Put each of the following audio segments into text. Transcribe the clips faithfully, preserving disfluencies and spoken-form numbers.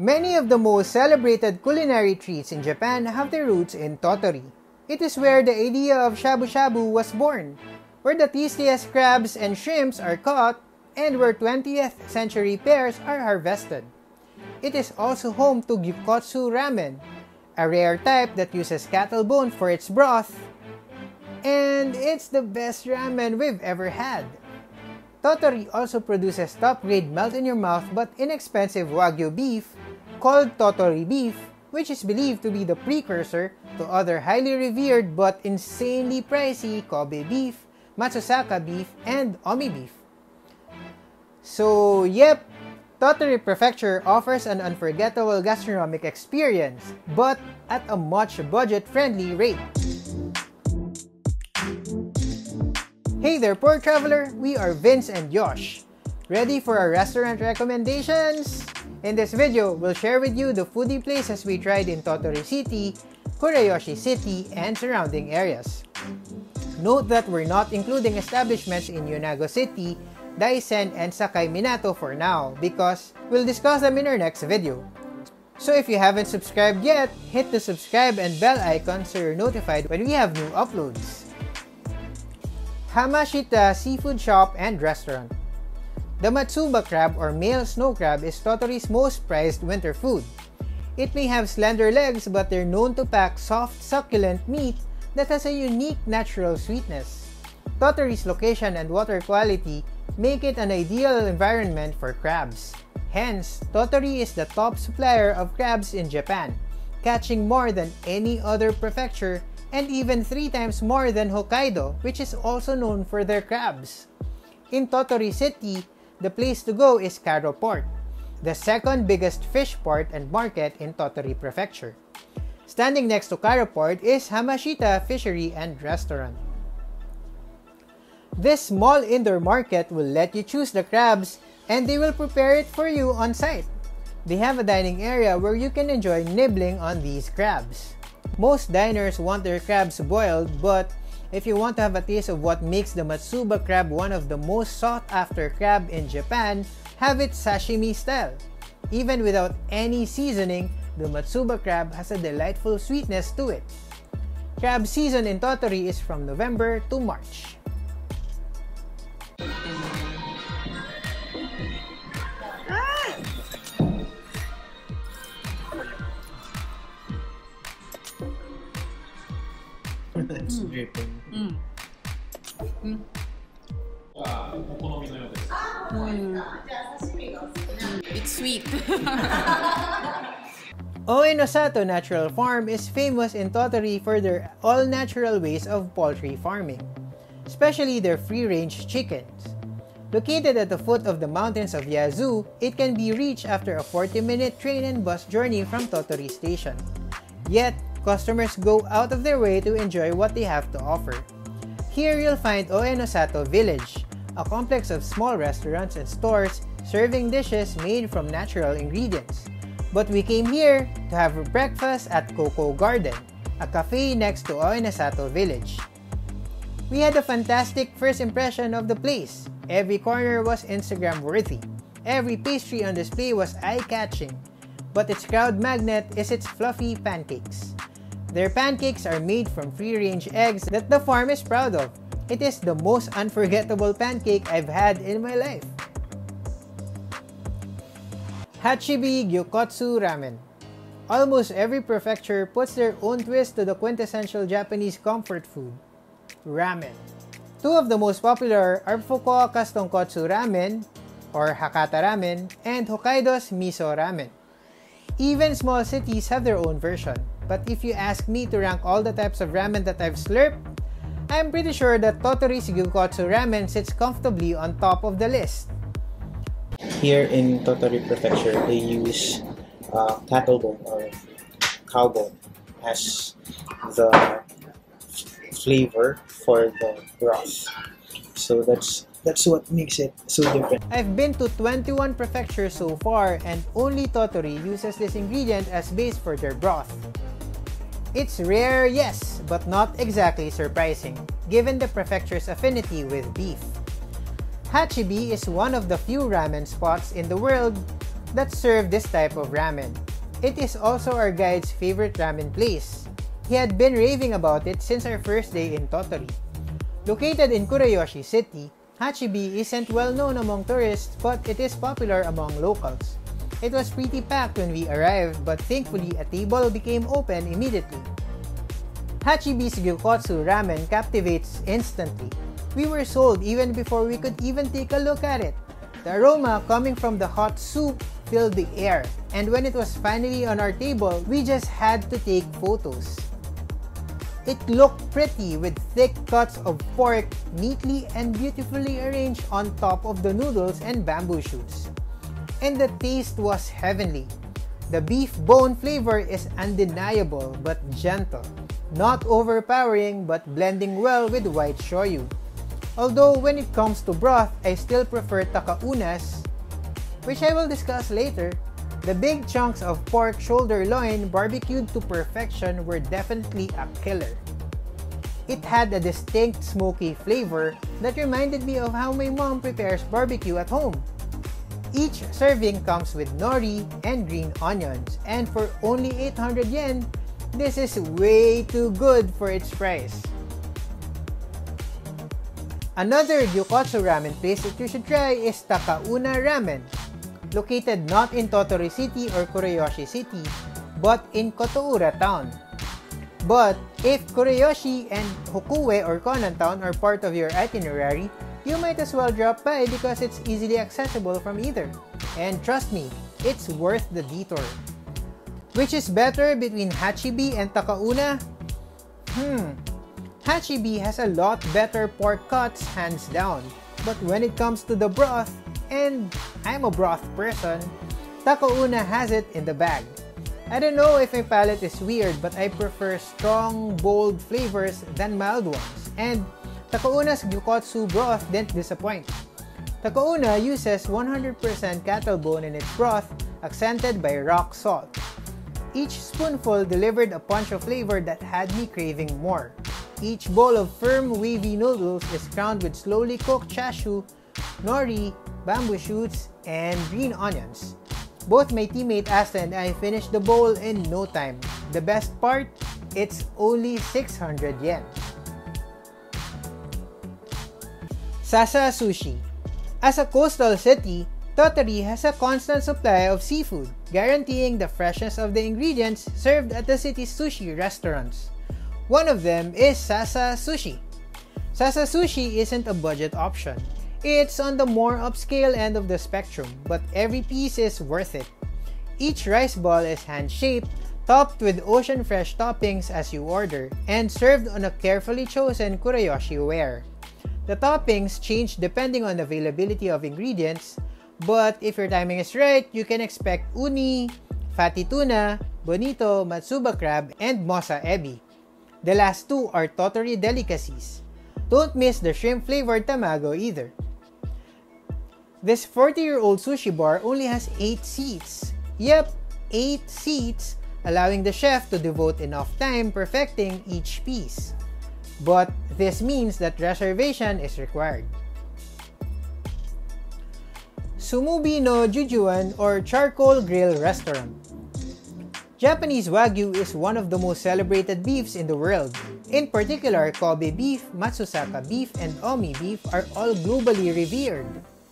Many of the most celebrated culinary treats in Japan have their roots in Tottori. It is where the idea of shabu-shabu was born, where the tastiest crabs and shrimps are caught, and where twentieth century pears are harvested. It is also home to gyukotsu ramen, a rare type that uses cattle bone for its broth, and it's the best ramen we've ever had. Tottori also produces top-grade melt-in-your-mouth but inexpensive Wagyu beef called Tottori beef, which is believed to be the precursor to other highly revered but insanely pricey Kobe beef, Matsusaka beef, and Omi beef. So, yep, Tottori Prefecture offers an unforgettable gastronomic experience, but at a much budget-friendly rate. Hey there, poor traveler! We are Vince and Josh. Ready for our restaurant recommendations? In this video, we'll share with you the foodie places we tried in Tottori City, Kurayoshi City, and surrounding areas. Note that we're not including establishments in Yonago City, Daisen, and Sakai Minato for now because we'll discuss them in our next video. So if you haven't subscribed yet, hit the subscribe and bell icon so you're notified when we have new uploads. Hamashita Seafood Shop and Restaurant. The Matsuba crab or male snow crab is Tottori's most prized winter food. It may have slender legs but they're known to pack soft, succulent meat that has a unique natural sweetness. Tottori's location and water quality make it an ideal environment for crabs. Hence, Tottori is the top supplier of crabs in Japan, catching more than any other prefecture and even three times more than Hokkaido, which is also known for their crabs. In Tottori City, the place to go is Karo Port, the second biggest fish port and market in Tottori Prefecture. Standing next to Karo Port is Hamashita Fishery and Restaurant. This small indoor market will let you choose the crabs and they will prepare it for you on site. They have a dining area where you can enjoy nibbling on these crabs. Most diners want their crabs boiled, but if you want to have a taste of what makes the Matsuba crab one of the most sought-after crab in Japan, have it sashimi style. Even without any seasoning, the Matsuba crab has a delightful sweetness to it. Crab season in Tottori is from November to March. It's dripping. Mm. Mm. Mm. It's sweet. Oenosato Natural Farm is famous in Tottori for their all-natural ways of poultry farming, especially their free-range chickens. Located at the foot of the mountains of Yazoo, it can be reached after a forty minute train and bus journey from Tottori Station. Yet, customers go out of their way to enjoy what they have to offer. Here you'll find Oenosato Village, a complex of small restaurants and stores serving dishes made from natural ingredients. But we came here to have breakfast at Coco Garden, a cafe next to Oenosato Village. We had a fantastic first impression of the place. Every corner was Instagram worthy. Every pastry on display was eye-catching. But its crowd magnet is its fluffy pancakes. Their pancakes are made from free-range eggs that the farm is proud of. It is the most unforgettable pancake I've had in my life. Hachibi Gyukotsu Ramen. Almost every prefecture puts their own twist to the quintessential Japanese comfort food, ramen. Two of the most popular are Fukuoka's Tonkotsu Ramen, or Hakata Ramen, and Hokkaido's Miso Ramen. Even small cities have their own version, but if you ask me to rank all the types of ramen that I've slurped, I'm pretty sure that Tottori's Gyukotsu Ramen sits comfortably on top of the list. Here in Tottori Prefecture, they use uh, cattle bone or cow bone as the flavor for the broth. So that's that's what makes it so different. I've been to twenty-one prefectures so far and only Tottori uses this ingredient as base for their broth. It's rare, yes, but not exactly surprising, given the prefecture's affinity with beef. Hachibi is one of the few ramen spots in the world that serve this type of ramen. It is also our guide's favorite ramen place. He had been raving about it since our first day in Tottori. Located in Kurayoshi City, Hachibi isn't well known among tourists, but it is popular among locals. It was pretty packed when we arrived, but thankfully a table became open immediately. Hachibi's gyukotsu ramen captivates instantly. We were sold even before we could even take a look at it. The aroma coming from the hot soup filled the air, and when it was finally on our table, we just had to take photos. It looked pretty with thick cuts of pork neatly and beautifully arranged on top of the noodles and bamboo shoots. And the taste was heavenly. The beef bone flavor is undeniable but gentle, not overpowering but blending well with white shoyu. Although when it comes to broth, I still prefer takaunas, which I will discuss later. The big chunks of pork shoulder loin barbecued to perfection were definitely a killer. It had a distinct smoky flavor that reminded me of how my mom prepares barbecue at home. Each serving comes with nori and green onions, and for only eight hundred yen, this is way too good for its price. Another gyukotsu ramen place that you should try is Takauna Ramen, located not in Tottori City or Kurayoshi City, but in Kotoura Town. But if Kurayoshi and Hokue or Konan Town are part of your itinerary, you might as well drop by because it's easily accessible from either. And trust me, it's worth the detour. Which is better between Hachibi and Takauna? Hmm, Hachibi has a lot better pork cuts hands down. But when it comes to the broth, and I'm a broth person, Takauna has it in the bag. I don't know if my palate is weird, but I prefer strong, bold flavors than mild ones. And Takauna's gyukotsu broth didn't disappoint. Takauna uses one hundred percent cattle bone in its broth, accented by rock salt. Each spoonful delivered a punch of flavor that had me craving more. Each bowl of firm, wavy noodles is crowned with slowly cooked chashu, nori, bamboo shoots, and green onions. Both my teammate Asta and I finished the bowl in no time. The best part? It's only six hundred yen. Sasa Sushi. As a coastal city, Tottori has a constant supply of seafood, guaranteeing the freshness of the ingredients served at the city's sushi restaurants. One of them is Sasa Sushi. Sasa Sushi isn't a budget option. It's on the more upscale end of the spectrum, but every piece is worth it. Each rice ball is hand-shaped, topped with ocean-fresh toppings as you order, and served on a carefully chosen Kurayoshi ware. The toppings change depending on availability of ingredients, but if your timing is right, you can expect uni, fatty tuna, bonito, matsuba crab, and mosa ebi. The last two are Tottori delicacies. Don't miss the shrimp-flavored tamago either. This forty-year-old sushi bar only has eight seats. Yep, eight seats, allowing the chef to devote enough time perfecting each piece. But this means that reservation is required. Sumubi no Jujuan or Charcoal Grill Restaurant. Japanese Wagyu is one of the most celebrated beefs in the world. In particular, Kobe beef, Matsusaka beef, and Omi beef are all globally revered.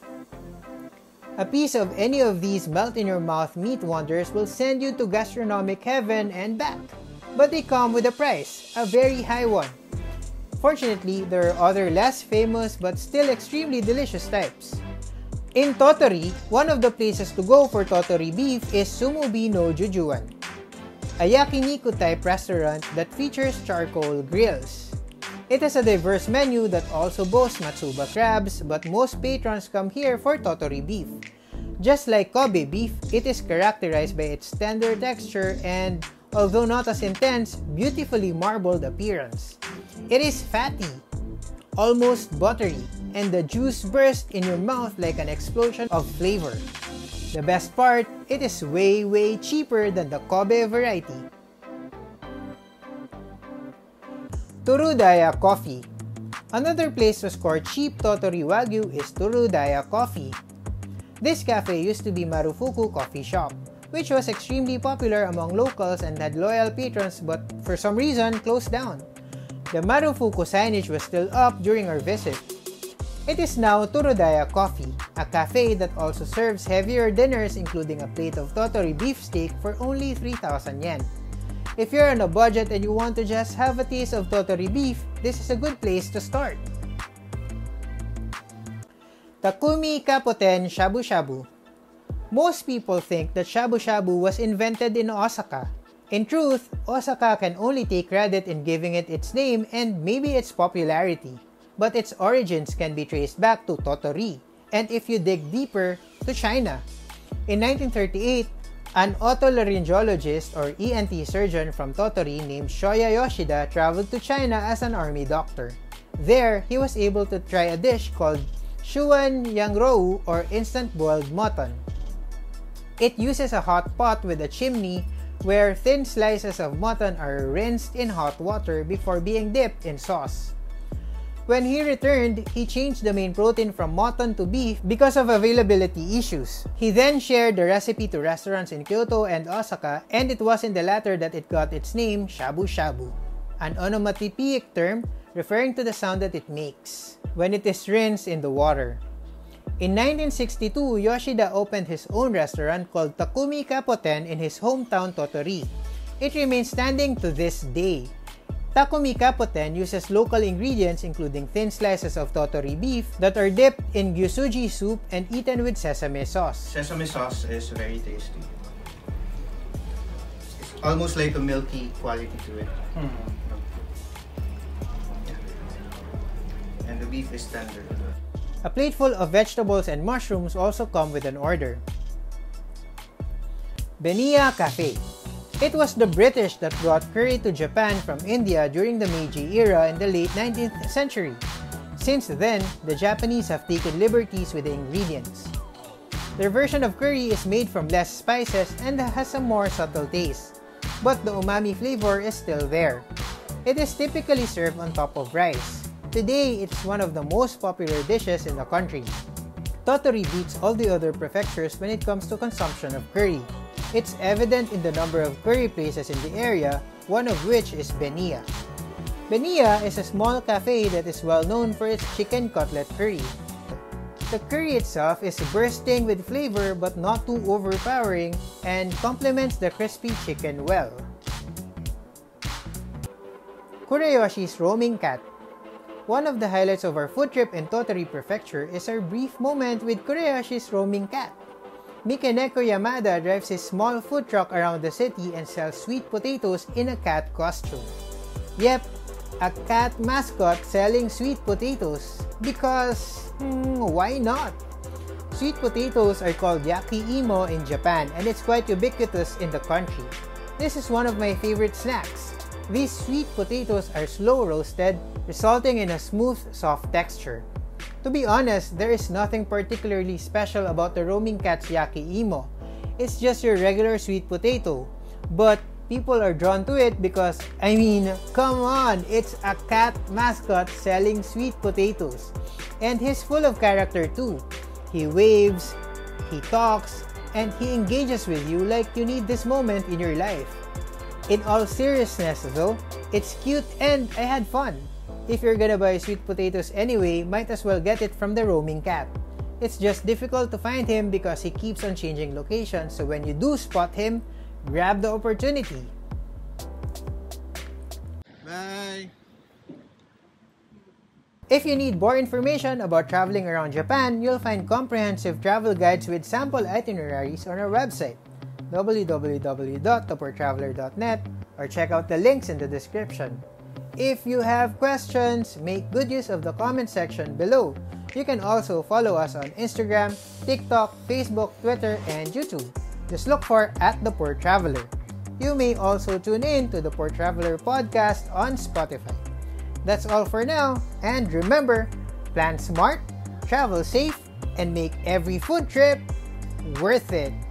A piece of any of these melt-in-your-mouth meat wonders will send you to gastronomic heaven and back. But they come with a price, a very high one. Fortunately, there are other less famous but still extremely delicious types. In Tottori, one of the places to go for Tottori beef is Sumubi no Jujuan, a yakiniku type restaurant that features charcoal grills. It has a diverse menu that also boasts matsuba crabs, but most patrons come here for Tottori beef. Just like Kobe beef, it is characterized by its tender texture and, although not as intense, beautifully marbled appearance. It is fatty, almost buttery, and the juice bursts in your mouth like an explosion of flavor. The best part, it is way way cheaper than the Kobe variety. Turudaya Coffee. Another place to score cheap Tottori Wagyu is Turudaya Coffee. This cafe used to be Marufuku Coffee Shop, which was extremely popular among locals and had loyal patrons but for some reason closed down. The Marufuku signage was still up during our visit. It is now Torodaya Coffee, a cafe that also serves heavier dinners including a plate of Tottori beef steak for only three thousand yen. If you're on a budget and you want to just have a taste of Tottori beef, this is a good place to start. Takumi Kapoten Shabu-shabu. Most people think that shabu-shabu was invented in Osaka. In truth, Osaka can only take credit in giving it its name and maybe its popularity. But its origins can be traced back to Tottori, and if you dig deeper, to China. In nineteen thirty-eight, an otolaryngologist or E N T surgeon from Tottori named Shoya Yoshida traveled to China as an army doctor. There, he was able to try a dish called Shuan Yangrou or instant boiled mutton. It uses a hot pot with a chimney where thin slices of mutton are rinsed in hot water before being dipped in sauce. When he returned, he changed the main protein from mutton to beef because of availability issues. He then shared the recipe to restaurants in Kyoto and Osaka, and it was in the latter that it got its name, shabu-shabu, an onomatopoeic term referring to the sound that it makes when it is rinsed in the water. In nineteen sixty-two, Yoshida opened his own restaurant called Takumi Kapoten in his hometown Tottori. It remains standing to this day. Takumi Kapoten uses local ingredients including thin slices of Tottori beef that are dipped in gyusuji soup and eaten with sesame sauce. Sesame sauce is very tasty. It's almost like a milky quality to it. Mm. Yeah. And the beef is tender. A plate full of vegetables and mushrooms also come with an order. Beniya Cafe. It was the British that brought curry to Japan from India during the Meiji era in the late nineteenth century. Since then, the Japanese have taken liberties with the ingredients. Their version of curry is made from less spices and has a more subtle taste, but the umami flavor is still there. It is typically served on top of rice. Today, it's one of the most popular dishes in the country. Tottori beats all the other prefectures when it comes to consumption of curry. It's evident in the number of curry places in the area, one of which is Beniya. Beniya is a small cafe that is well known for its chicken cutlet curry. The curry itself is bursting with flavor but not too overpowering and complements the crispy chicken well. Kurayoshi's roaming cat. One of the highlights of our food trip in Tottori Prefecture is our brief moment with Kurayoshi's roaming cat. Mikeneko Yamada drives his small food truck around the city and sells sweet potatoes in a cat costume. Yep, a cat mascot selling sweet potatoes. Because, hmm, why not? Sweet potatoes are called yaki-imo in Japan and it's quite ubiquitous in the country. This is one of my favorite snacks. These sweet potatoes are slow roasted, resulting in a smooth, soft texture. To be honest, there is nothing particularly special about the roaming cat's yaki-imo. It's just your regular sweet potato. But people are drawn to it because, I mean, come on, it's a cat mascot selling sweet potatoes. And he's full of character too. He waves, he talks, and he engages with you like you need this moment in your life. In all seriousness though, it's cute and I had fun. If you're gonna buy sweet potatoes anyway, might as well get it from the roaming cat. It's just difficult to find him because he keeps on changing locations, so when you do spot him, grab the opportunity. Bye! If you need more information about traveling around Japan, you'll find comprehensive travel guides with sample itineraries on our website, w w w dot the poor traveler dot net, or check out the links in the description. If you have questions, make good use of the comment section below. You can also follow us on Instagram, TikTok, Facebook, Twitter, and YouTube. Just look for at The Poor Traveler. You may also tune in to the Poor Traveler podcast on Spotify. That's all for now, and remember, plan smart, travel safe, and make every food trip worth it.